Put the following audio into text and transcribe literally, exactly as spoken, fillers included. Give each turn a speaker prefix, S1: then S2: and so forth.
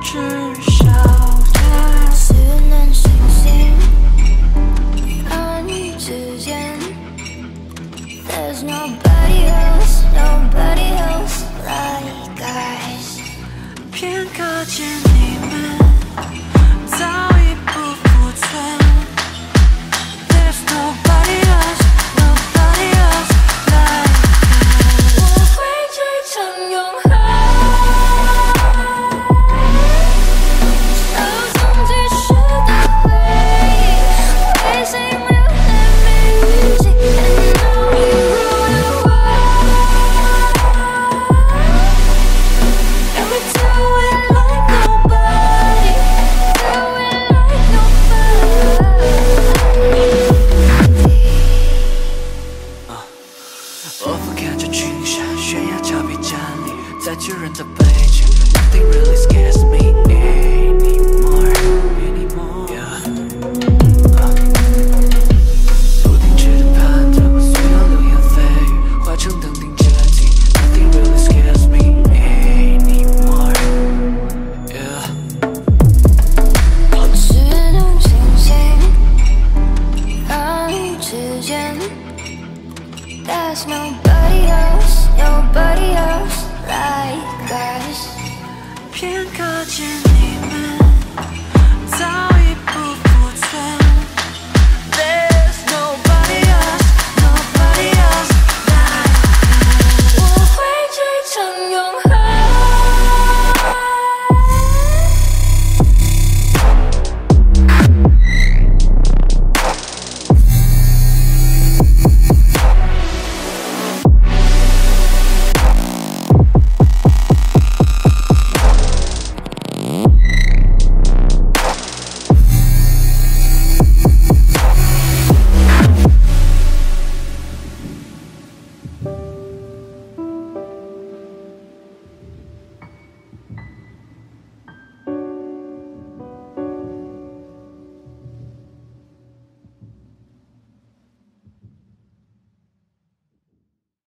S1: 至少它思念星星和你之间 There's nobody else, nobody else like us 片刻间你们早已不复存 There's nobody else, nobody else like us 我会追成永恒收藏即逝的回忆微信留在每日记 And now you rule the world And we do it like nobody Do it like nobody 我俯瞰着群山悬崖峭壁站立在巨人的背景 Nothing really scares me